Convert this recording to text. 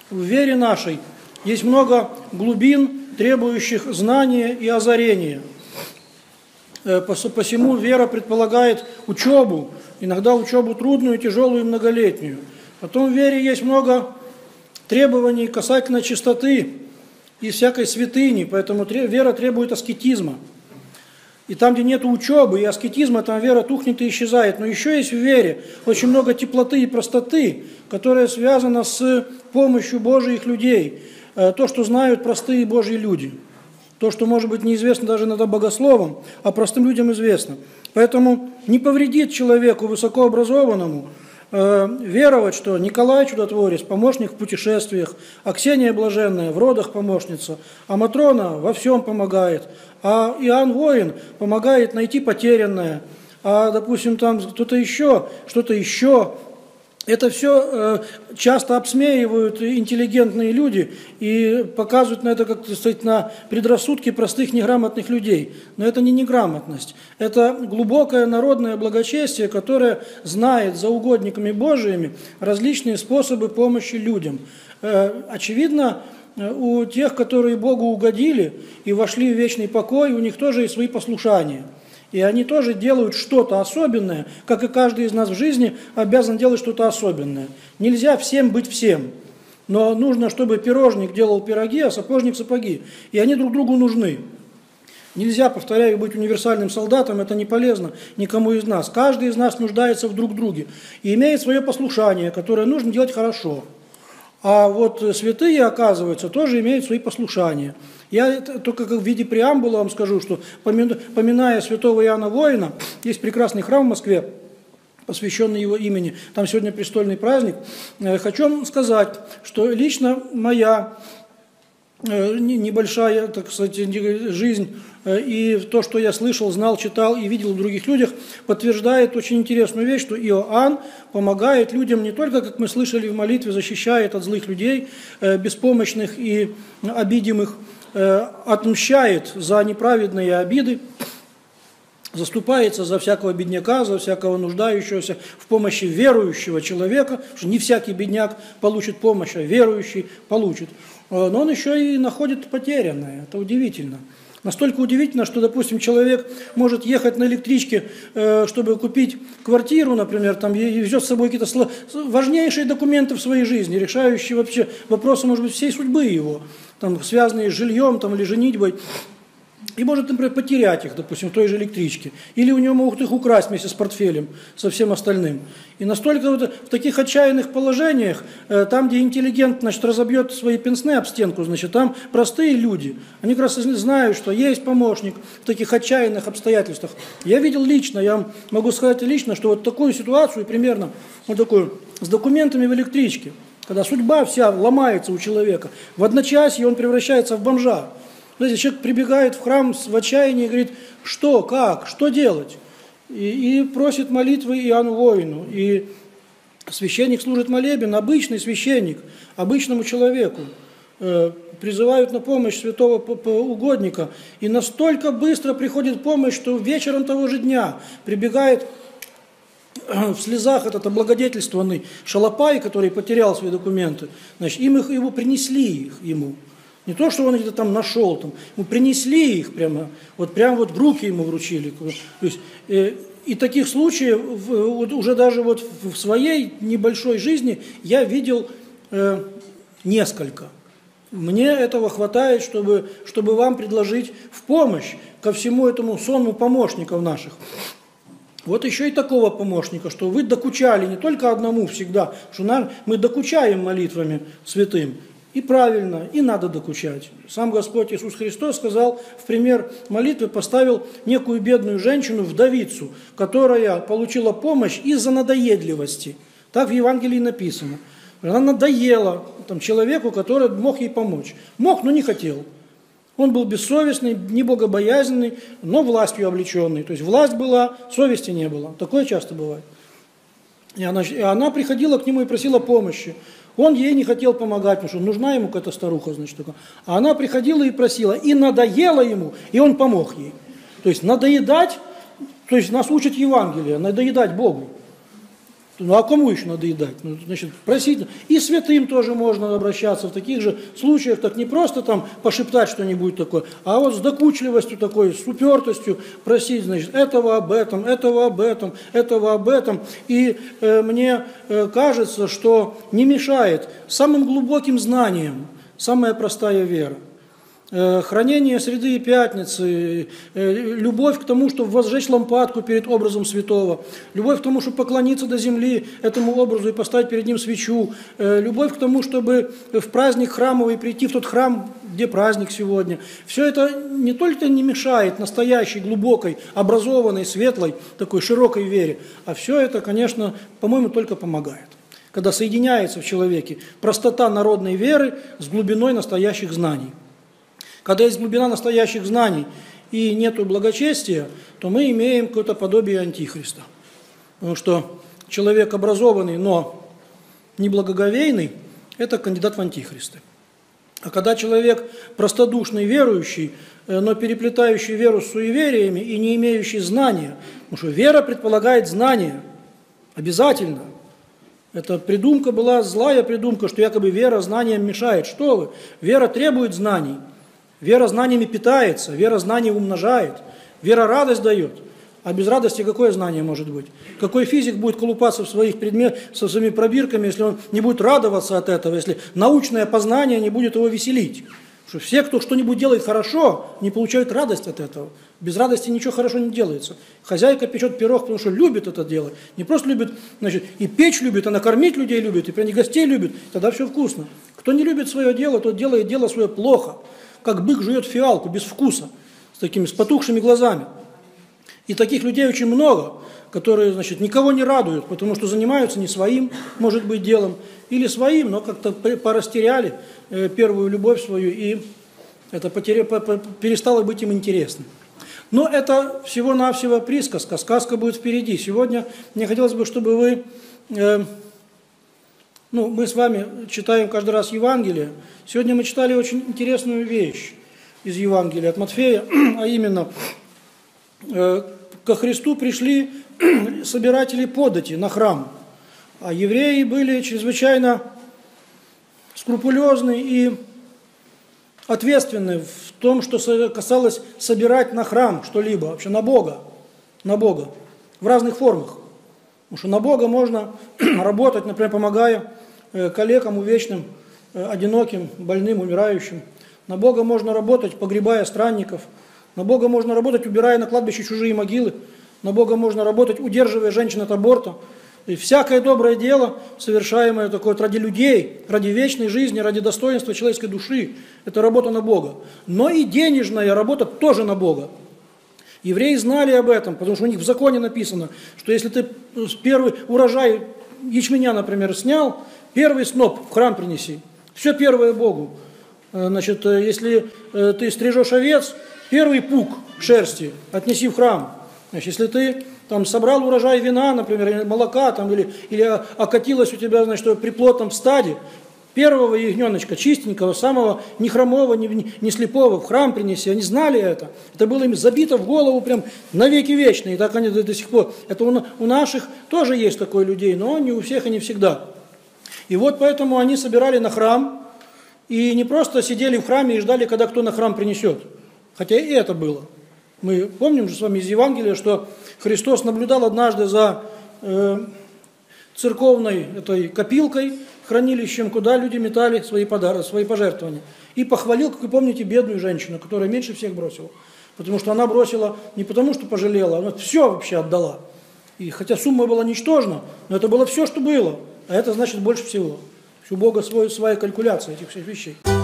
в вере нашей есть много глубин, требующих знания и озарения. Посему вера предполагает учебу, иногда учебу трудную, тяжелую и многолетнюю. Потом в вере есть много требований касательно чистоты и всякой святыни, поэтому вера требует аскетизма. И там, где нет учебы и аскетизма, там вера тухнет и исчезает. Но еще есть в вере очень много теплоты и простоты, которая связана с помощью Божьих людей. То, что знают простые Божьи люди. То, что, может быть, неизвестно даже иногда богословам, а простым людям известно. Поэтому не повредит человеку высокообразованному веровать, что Николай Чудотворец, помощник в путешествиях, а Ксения Блаженная в родах помощница, а Матрона во всем помогает, а Иоанн Воин помогает найти потерянное, а, допустим, там кто-то еще, что-то еще. Это все часто обсмеивают интеллигентные люди и показывают на это, как сказать, на предрассудки простых неграмотных людей. Но это не неграмотность. Это глубокое народное благочестие, которое знает за угодниками Божиими различные способы помощи людям. Очевидно, у тех, которые Богу угодили и вошли в вечный покой, у них тоже есть свои послушания. И они тоже делают что-то особенное, как и каждый из нас в жизни обязан делать что-то особенное. Нельзя всем быть всем, но нужно, чтобы пирожник делал пироги, а сапожник сапоги. И они друг другу нужны. Нельзя, повторяю, быть универсальным солдатом, это не полезно никому из нас. Каждый из нас нуждается в друг друге и имеет свое послушание, которое нужно делать хорошо. А вот святые, оказывается, тоже имеют свои послушания. Я только как в виде преамбулы вам скажу, что, поминая святого Иоанна Воина, есть прекрасный храм в Москве, посвященный его имени, там сегодня престольный праздник. Хочу вам сказать, что лично моя небольшая, так сказать, жизнь и то, что я слышал, знал, читал и видел в других людях, подтверждает очень интересную вещь, что Иоанн помогает людям не только, как мы слышали в молитве, защищает от злых людей, беспомощных и обидимых, отмщает за неправедные обиды, заступается за всякого бедняка, за всякого нуждающегося в помощи верующего человека, что не всякий бедняк получит помощь, а верующий получит. Но он еще и находит потерянное, это удивительно. Настолько удивительно, что, допустим, человек может ехать на электричке, чтобы купить квартиру, например, там, и везет с собой какие-то важнейшие документы в своей жизни, решающие вообще вопросы, может быть, всей судьбы его, там, связанные с жильем там, или женитьбой. И может, например, потерять их, допустим, в той же электричке. Или у него могут их украсть вместе с портфелем, со всем остальным. И настолько вот в таких отчаянных положениях, там, где интеллигент, значит, разобьет свои пенсне об стенку, значит, там простые люди. Они как раз знают, что есть помощник в таких отчаянных обстоятельствах. Я видел лично, я вам могу сказать лично, что вот такую ситуацию, примерно вот такую, с документами в электричке, когда судьба вся ломается у человека, в одночасье он превращается в бомжа. Знаете, человек прибегает в храм в отчаянии и говорит, что, как, что делать? И просит молитвы Иоанну Воину. И священник служит молебен, обычный священник, обычному человеку. Призывают на помощь святого угодника. И настолько быстро приходит помощь, что вечером того же дня прибегает в слезах этот облагодетельствованный шалопай, который потерял свои документы. Значит, его принесли ему. Не то, что он где-то там нашел, там, ему принесли их прямо в руки ему вручили. То есть, и таких случаев уже даже вот в своей небольшой жизни я видел несколько. Мне этого хватает, чтобы вам предложить в помощь ко всему этому сонму помощников наших. Вот еще и такого помощника, что вы докучали не только одному всегда, что мы докучаем молитвами святым. И правильно, и надо докучать. Сам Господь Иисус Христос сказал, в пример молитвы поставил некую бедную женщину, вдовицу, которая получила помощь из-за надоедливости. Так в Евангелии написано. Она надоела человеку, который мог ей помочь. Мог, но не хотел. Он был бессовестный, небогобоязненный, но властью облеченный. То есть власть была, совести не было. Такое часто бывает. И она приходила к нему и просила помощи. Он ей не хотел помогать, потому что нужна ему какая-то старуха, значит, такая. А она приходила и просила, и надоела ему, и он помог ей. То есть надоедать, то есть нас учат Евангелие, надоедать Богу. Ну а кому еще надоедать? Ну, значит, просить. И святым тоже можно обращаться в таких же случаях, так не просто там пошептать что-нибудь такое, а вот с докучливостью такой, с упертостью просить, значит, этого об этом, этого об этом, этого об этом. И мне кажется, что не мешает самым глубоким знаниям самая простая вера. Хранение среды и пятницы, любовь к тому, чтобы возжечь лампадку перед образом святого, любовь к тому, чтобы поклониться до земли этому образу и поставить перед ним свечу, любовь к тому, чтобы в праздник храмовый прийти в тот храм, где праздник сегодня. Все это не только не мешает настоящей, глубокой, образованной, светлой, такой широкой вере, а все это, конечно, по-моему, только помогает. Когда соединяется в человеке простота народной веры с глубиной настоящих знаний. Когда есть глубина настоящих знаний и нету благочестия, то мы имеем какое-то подобие антихриста. Потому что человек образованный, но неблагоговейный, это кандидат в антихристы. А когда человек простодушный, верующий, но переплетающий веру с суевериями и не имеющий знания, потому что вера предполагает знания, обязательно. Эта придумка была злая придумка, что якобы вера знаниям мешает. Что вы? Вера требует знаний. Вера знаниями питается, вера знаний умножает, вера радость дает. А без радости какое знание может быть? Какой физик будет колупаться в своих предметах, со своими пробирками, если он не будет радоваться от этого, если научное познание не будет его веселить? Потому что все, кто что-нибудь делает хорошо, не получают радость от этого. Без радости ничего хорошо не делается. Хозяйка печет пирог, потому что любит это делать. Не просто любит, значит, и печь любит, она кормить людей любит, и при них гостей любит. Тогда все вкусно. Кто не любит свое дело, тот делает дело свое плохо. Как бык жует фиалку, без вкуса, с такими, с потухшими глазами. И таких людей очень много, которые, значит, никого не радуют, потому что занимаются не своим, может быть, делом, или своим, но как-то порастеряли первую любовь свою, и это перестало быть им интересным. Но это всего-навсего присказка, сказка будет впереди. Сегодня мне хотелось бы, чтобы вы... мы с вами читаем каждый раз Евангелие. Сегодня мы читали очень интересную вещь из Евангелия от Матфея, а именно, ко Христу пришли собиратели подати на храм, а евреи были чрезвычайно скрупулезны и ответственны в том, что касалось собирать на храм что-либо, вообще на Бога, в разных формах. Потому что на Бога можно работать, например, помогая коллегам увечным, одиноким, больным, умирающим. На Бога можно работать, погребая странников. На Бога можно работать, убирая на кладбище чужие могилы. На Бога можно работать, удерживая женщин от аборта. И всякое доброе дело, совершаемое такое ради людей, ради вечной жизни, ради достоинства человеческой души, это работа на Бога. Но и денежная работа тоже на Бога. Евреи знали об этом, потому что у них в законе написано, что если ты первый урожай ячменя, например, снял, первый сноп в храм принеси. Все первое Богу. Значит, если ты стрижешь овец, первый пук шерсти отнеси в храм. Значит, если ты там собрал урожай вина, например, или молока, там, или окатилось у тебя, значит, при плотном стаде, первого ягненочка, чистенького, самого не хромого, не слепого, в храм принеси. Они знали это. Это было им забито в голову прям навеки вечные. И так они до сих пор. Это у наших тоже есть такое людей, но не у всех и не всегда. И вот поэтому они собирали на храм, и не просто сидели в храме и ждали, когда кто на храм принесет. Хотя и это было. Мы помним же с вами из Евангелия, что Христос наблюдал однажды за церковной этой копилкой, хранилищем, куда люди метали свои пожертвования. И похвалил, как вы помните, бедную женщину, которая меньше всех бросила. Потому что она бросила не потому, что пожалела, она все вообще отдала. И хотя сумма была ничтожна, но это было все, что было. А это значит больше всего. У Бога своя калькуляция этих всех вещей.